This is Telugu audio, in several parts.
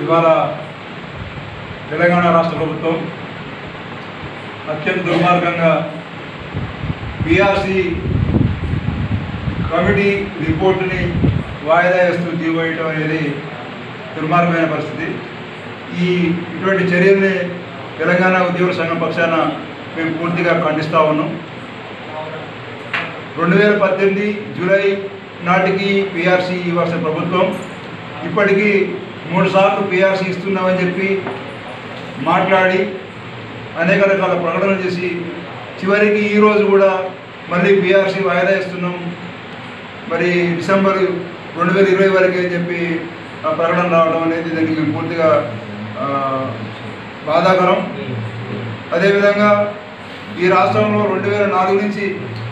ఇవాళ తెలంగాణ రాష్ట్ర ప్రభుత్వం అత్యంత దుర్మార్గంగా పిఆర్సీ కమిటీ రిపోర్టుని వాయిదా వేస్తూ జీవో వేయటం అనేది దుర్మార్గమైన పరిస్థితి. ఇటువంటి చర్యల్ని తెలంగాణ ఉద్యోగుల సంఘం పక్షాన మేము పూర్తిగా ఖండిస్తూ ఉన్నాం. 2018 జూలై నాటికి పిఆర్సీ ఇవ్వాల్సిన ప్రభుత్వం ఇప్పటికీ 3 సార్లు పిఆర్సీ ఇస్తున్నామని చెప్పి మాట్లాడి అనేక రకాల ప్రకటనలు చేసి చివరికి ఈరోజు కూడా మళ్ళీ పిఆర్సీ వాయిదా ఇస్తున్నాం, మరి డిసెంబర్ 2020 వరకే అని చెప్పి ప్రకటన రావడం అనేది దానికి పూర్తిగా బాధాకరం. అదేవిధంగా ఈ రాష్ట్రంలో 2004 నుంచి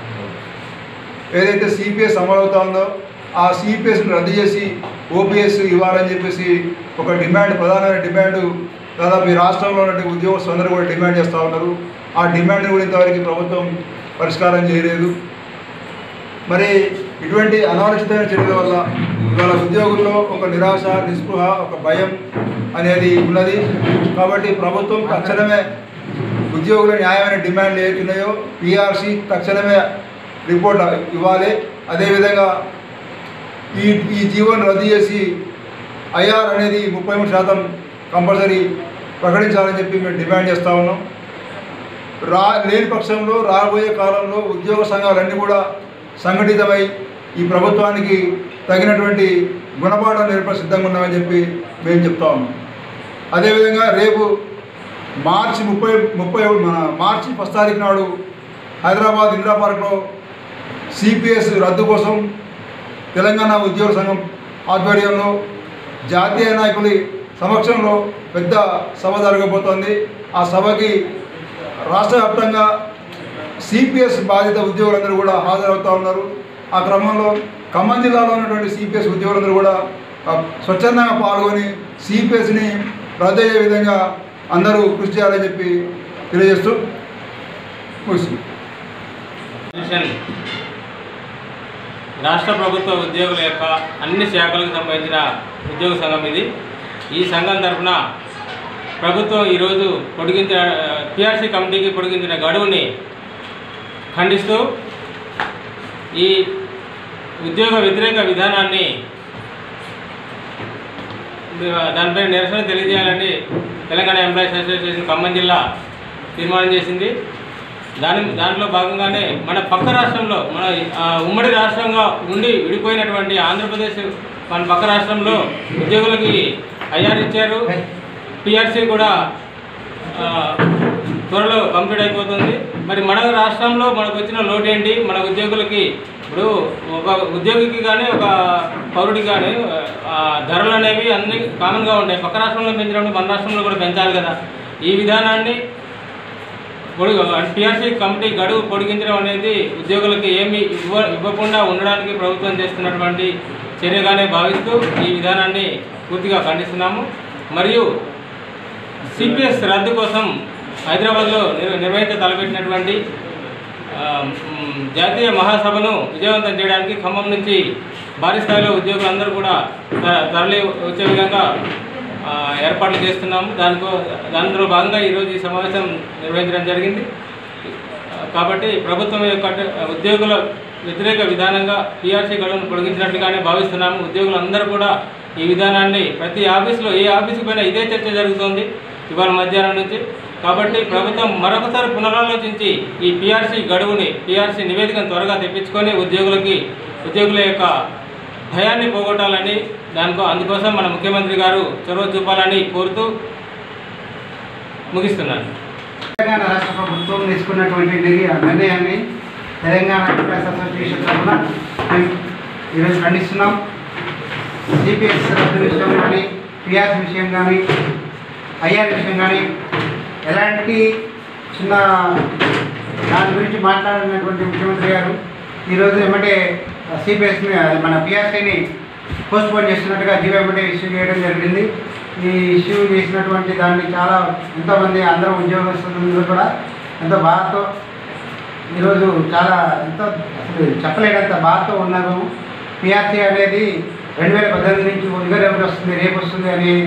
ఏదైతే సిపిఎస్ అమలవుతా ఉందో ఆ సిపిఎస్ని రద్దు చేసి ఓపీఎస్ ఇవ్వాలని చెప్పేసి ఒక డిమాండ్, ప్రధానమైన డిమాండ్ దాదాపు ఈ రాష్ట్రంలో ఉన్నటువంటి ఉద్యోగస్తులందరూ కూడా డిమాండ్ చేస్తూ ఉన్నారు. ఆ డిమాండ్ని కూడా ఇంతవరకు ప్రభుత్వం పరిష్కారం చేయలేదు. మరి ఇటువంటి అనాలోచితమైన చర్యల వల్ల ఇవాళ ఉద్యోగుల్లో ఒక నిరాశ, నిస్పృహ, ఒక భయం అనేది ఉన్నది. కాబట్టి ప్రభుత్వం తక్షణమే ఉద్యోగుల న్యాయమైన డిమాండ్లు ఏతున్నాయో పిఆర్సీ తక్షణమే రిపోర్ట్ ఇవ్వాలి. అదేవిధంగా ఈ జీవోను రద్దు చేసి ఐఆర్ అనేది 33% కంపల్సరీ ప్రకటించాలని చెప్పి మేము డిమాండ్ చేస్తూ ఉన్నాం. లేని పక్షంలో రాబోయే కాలంలో ఉద్యోగ సంఘాలన్నీ కూడా సంఘటితమై ఈ ప్రభుత్వానికి తగినటువంటి గుణపాఠం నేర్ప సిద్ధంగా ఉన్నామని చెప్పి మేము చెప్తా ఉన్నాం. అదేవిధంగా రేపు మార్చి 1 తారీఖు నాడు హైదరాబాద్ ఇందిరా పార్క్లో సిపిఎస్ రద్దు కోసం తెలంగాణ ఉద్యోగ సంఘం ఆధ్వర్యంలో జాతీయ నాయకుల సమక్షంలో పెద్ద సభ జరగబోతోంది. ఆ సభకి రాష్ట్ర వ్యాప్తంగా సిపిఎస్ బాధిత ఉద్యోగులందరూ కూడా హాజరవుతూ ఉన్నారు. ఆ క్రమంలో ఖమ్మం జిల్లాలో ఉన్నటువంటి సిపిఎస్ ఉద్యోగులందరూ కూడా స్వచ్ఛందంగా పాల్గొని సిపిఎస్ని రద్దు అయ్యే విధంగా అందరూ కృషి చేయాలని చెప్పి తెలియజేస్తూ రాష్ట్ర ప్రభుత్వ ఉద్యోగుల యొక్క అన్ని శాఖలకు సంబంధించిన ఉద్యోగ సంఘం ఇది. ఈ సంఘం తరఫున ప్రభుత్వం ఈరోజు పిఆర్సీ కమిటీకి పొడిగించిన గడువుని ఖండిస్తూ ఈ ఉద్యోగ వ్యతిరేక విధానాన్ని దానిపై నిరసన తెలియజేయాలని తెలంగాణ ఎంప్లాయీస్ అసోసియేషన్ ఖమ్మం జిల్లా తీర్మానం చేసింది. దాంట్లో భాగంగానే మన పక్క రాష్ట్రంలో, మన ఉమ్మడి రాష్ట్రంగా ఉండి విడిపోయినటువంటి ఆంధ్రప్రదేశ్ మన పక్క రాష్ట్రంలో ఉద్యోగులకి ఐఆర్ ఇచ్చారు. పిఆర్సీ కూడా త్వరలో కంప్లీట్ అయిపోతుంది. మరి మన రాష్ట్రంలో మనకు వచ్చిన లోటు ఏంటి? మన ఉద్యోగులకి ఇప్పుడు ఒక ఉద్యోగికి కానీ ఒక పౌరుడికి కానీ ధరలు అనేవి అన్నీ కామన్గా ఉంటాయి. పక్క రాష్ట్రంలో పెంచినప్పుడు మన రాష్ట్రంలో కూడా పెంచాలి కదా. ఈ విధానాన్ని పిఆర్సీ కమిటీ గడువు పొడిగించడం అనేది ఉద్యోగులకి ఏమీ ఇవ్వకుండా ఉండడానికి ప్రభుత్వం చేస్తున్నటువంటి చర్యగానే భావిస్తూ ఈ విధానాన్ని పూర్తిగా ఖండిస్తున్నాము. మరియు సిపిఎస్ రద్దు కోసం హైదరాబాద్లో తలపెట్టినటువంటి జాతీయ మహాసభను విజయవంతం చేయడానికి ఖమ్మం నుంచి భారీ స్థాయిలో ఉద్యోగులందరూ కూడా తరలి వచ్చే విధంగా ఏర్పాట్లు చేస్తున్నాము. దానిలో భాగంగా ఈరోజు ఈ సమావేశం నిర్వహించడం జరిగింది. కాబట్టి ప్రభుత్వం యొక్క ఉద్యోగుల వ్యతిరేక విధానంగా పిఆర్సీ గడువును పొడిగించినట్లుగానే భావిస్తున్నాము. ఉద్యోగులందరూ కూడా ఈ విధానాన్ని ప్రతి ఆఫీసులో, ఏ ఆఫీసు పైన ఇదే చర్చ జరుగుతుంది ఇవాళ మధ్యాహ్నం నుంచి. కాబట్టి ప్రభుత్వం మరొకసారి పునరాలోచించి ఈ పిఆర్సీ గడువుని, పిఆర్సీ నివేదికను త్వరగా తెప్పించుకొని ఉద్యోగుల యొక్క భయాన్ని పోగొట్టాలని, అందుకోసం మన ముఖ్యమంత్రి గారు చొరవ చూపాలని కోరుతూ ముగిస్తున్నాను. తెలంగాణ రాష్ట్ర ప్రభుత్వం తీసుకున్నటువంటి నిర్ణయాన్ని తెలంగాణ ఎంప్లాయీస్ అసోసియేషన్ తరఫున మేము ఈరోజు ఖండిస్తున్నాం. సిపిఎస్ రద్దు విషయం కానీ, పిఆర్సీ విషయం కానీ, ఐఆర్ విషయం కానీ ఎలాంటి చిన్న దాని గురించి మాట్లాడినటువంటి ముఖ్యమంత్రి గారు ఈరోజు ఏమంటే సిపిఎస్ని, మన పిఆర్సీని పోస్ట్పోన్ చేస్తున్నట్టుగా జీవో ఏమంటే ఇష్యూ చేయడం జరిగింది. ఈ ఇష్యూ చేసినటువంటి దాన్ని ఎంతోమంది అందరూ ఉద్యోగస్తులందరూ కూడా ఎంతో బాధతో ఈరోజు ఎంతో అసలు చెప్పలేనంత బాధతో ఉన్నాము. పిఆర్సీ అనేది 2018 నుంచి రేపు వస్తుంది అని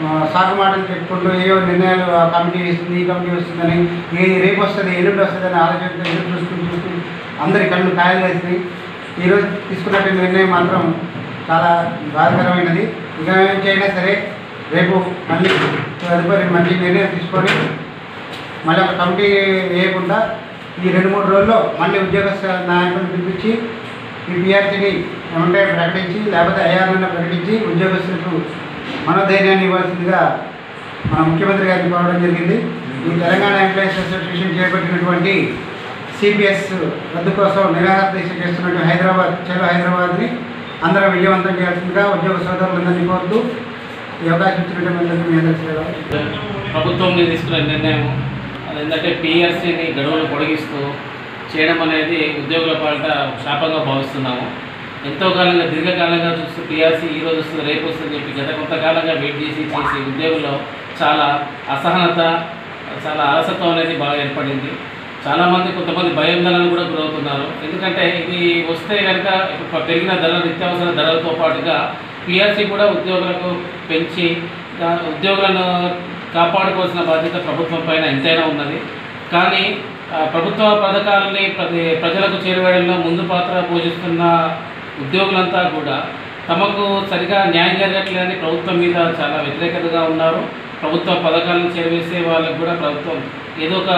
సాగు మాటలు చెప్పుకుంటూ ఏవో నిర్ణయాలు ఆ కమిటీ వస్తుంది ఈ కమిటీ వస్తుందని రేపు వస్తుంది ఎల్లుండి వస్తుందని ఆలోచన ఎదురు చూసుకుని అందరి కళ్ళు కాయలు వేసినాయి. ఈరోజు తీసుకున్నటువంటి నిర్ణయం మాత్రం చాలా బాధాకరమైనది. ఇక ఏమైనా సరే రేపు మళ్ళీ తదుపరి మంచి నిర్ణయం తీసుకొని మళ్ళీ ఒక కమిటీ వేయకుండా ఈ 2-3 రోజుల్లో మళ్ళీ ఉద్యోగస్థ నాయకులను పిలిపించి ఈ పిఆర్సీని ఏమంటే ప్రకటించి లేకపోతే ఐఆర్ని ప్రకటించి ఉద్యోగస్తులకు మనోధైర్యాన్ని ఇవ్వాల్సిందిగా మన ముఖ్యమంత్రి గారికి కోరడం జరిగింది. ఈ తెలంగాణ ఎంప్లాయీస్ అసోసియేషన్ చేపట్టినటువంటి సిపిఎస్ రద్దు కోసం నిరాహార దీక్ష చేస్తున్నట్టు హైదరాబాద్ని అందరూ విజయవంతం చేయాల్సిందిగా ఉద్యోగ సోదరులందరినీ కోరుతూ ఈ అవకాశం ఇచ్చినటువంటి మీ అందరికీ ప్రభుత్వం తీసుకున్న నిర్ణయం అదేంటంటే పిఆర్సీని గడువులు పొడిగిస్తూ చేయడం అనేది ఉద్యోగుల పాలిట శాపంగా భావిస్తున్నాము. ఎంతో కాలంగా దీర్ఘకాలంగా చూస్తూ పిఆర్సీ ఈ రోజు వస్తుంది రేపు వస్తుందని చెప్పి గత కొంతకాలంగా వెయిట్ చేసి ఉద్యోగుల్లో చాలా అసహనత చాలా అలసత్వం అనేది బాగా ఏర్పడింది. చాలామంది కొంతమంది భయాందోళనలు కూడా గురవుతున్నారు. ఎందుకంటే ఇది వస్తే కనుక ఇప్పుడు పెరిగిన ధరల నిత్యావసర ధరలతో పాటుగా పిఆర్సీ కూడా ఉద్యోగులకు పెంచి ఉద్యోగులను కాపాడుకోవాల్సిన బాధ్యత ప్రభుత్వం పైన ఎంతైనా ఉన్నది. కానీ ప్రభుత్వ పథకాలని ప్రజలకు చేరువేయడంలో ముందు పాత్ర పోషిస్తున్న ఉద్యోగులంతా కూడా తమకు సరిగా న్యాయం జరగట్లేదని ప్రభుత్వం మీద చాలా వ్యతిరేకతగా ఉన్నారు. ప్రభుత్వ పథకాలను చేరవేసే వాళ్ళకు కూడా ప్రభుత్వం ఏదో ఒక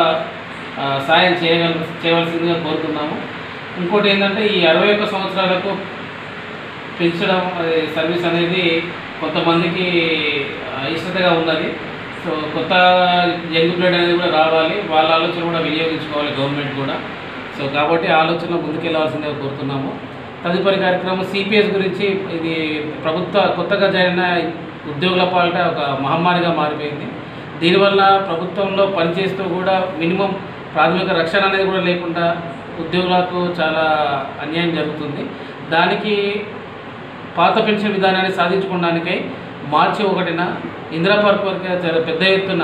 సాయం చేయవలసిందిగా కోరుతున్నాము. ఇంకోటి ఏంటంటే ఈ 61 సంవత్సరాలకు పెంచడం సర్వీస్ అనేది కొంతమందికి ఇష్టతగా ఉన్నది. సో కొత్త యంగ్ బ్లడ్ అనేది కూడా రావాలి, వాళ్ళ ఆలోచన కూడా వినియోగించుకోవాలి గవర్నమెంట్ కూడా. సో కాబట్టి ఆలోచన ముందుకెళ్లాల్సిందిగా కోరుతున్నాము. తదుపరి కార్యక్రమం సిపిఎస్ గురించి. ఇది కొత్తగా జరిగిన ఉద్యోగుల పాలిట ఒక మహమ్మారిగా మారిపోయింది. దీనివల్ల ప్రభుత్వంలో పనిచేస్తూ కూడా మినిమం ప్రాథమిక రక్షణ అనేది కూడా లేకుండా ఉద్యోగులకు చాలా అన్యాయం జరుగుతుంది. దానికి పాత పెన్షన్ విధానాన్ని సాధించుకోవడానికై మార్చి 1న ఇందిరా పార్క్ వరకు పెద్ద ఎత్తున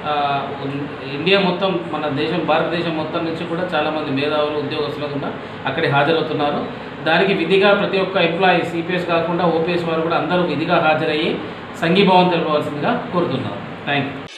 ఇండియా మొత్తం మన భారతదేశం మొత్తం నుంచి కూడా చాలామంది మేధావులు ఉద్యోగస్తులు కూడా అక్కడికి హాజరవుతున్నారు. దానికి విధిగా ప్రతి ఒక్క ఎంప్లాయీ సిపిఎస్ కాకుండా ఓపీఎస్ వారు కూడా అందరూ విధిగా హాజరయ్యి సంఘీభావం తెలపవలసిందిగా కోరుతున్నారు. Thank you.